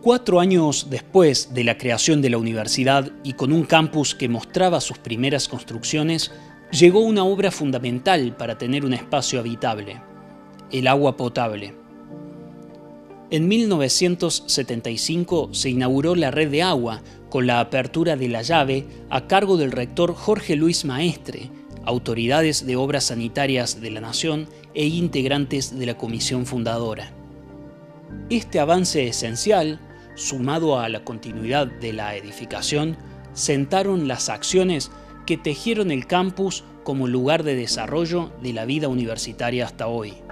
4 años después de la creación de la universidad y con un campus que mostraba sus primeras construcciones, llegó una obra fundamental para tener un espacio habitable: el agua potable. En 1975 se inauguró la red de agua con la apertura de la llave a cargo del rector Jorge Luis Maestre, autoridades de obras sanitarias de la Nación e integrantes de la comisión fundadora. Este avance esencial, sumado a la continuidad de la edificación, sentaron las acciones que tejieron el campus como lugar de desarrollo de la vida universitaria hasta hoy.